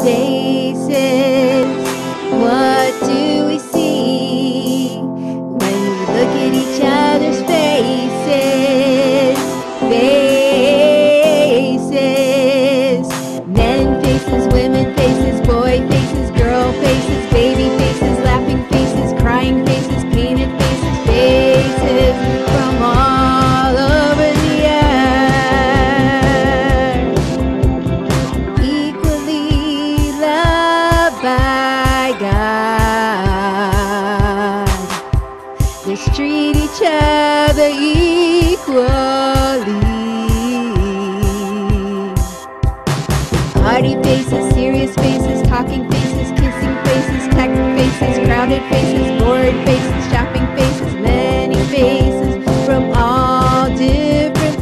faces. What do we see when we look at each other's faces? Faces. Men faces, women faces, boy faces, girl faces, baby faces, laughing faces, crying faces, painted faces, faces from all over the earth. Equally loved by God. Let's treat each other equally. Party faces, serious faces, talking faces, kissing faces, texting faces, crowded faces, bored faces, shopping faces, many faces from all different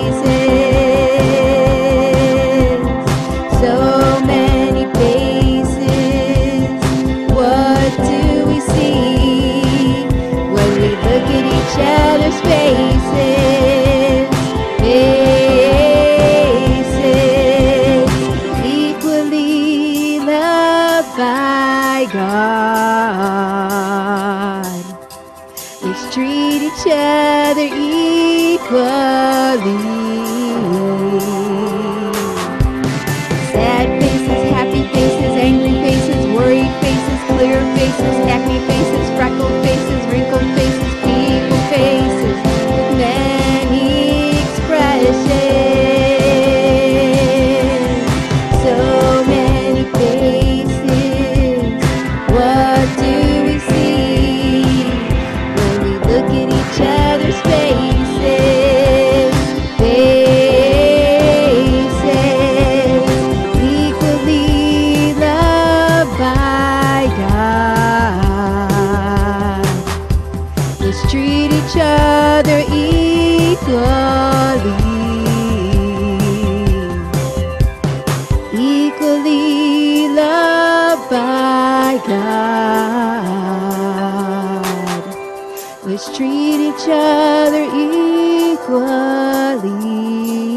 places. So many faces. What do we see when we look at each other's faces? Faces equally loved by God. Let's treat each other equally. Sad faces, happy faces, angry faces, worried faces, clear faces, acne faces, freckled faces, wrinkled faces, people faces with many expressions. So many faces. What do we see when we look at each other's faces? Faces equally loved by God. Let's treat each other equally. Equally loved by God. Let's treat each other equally.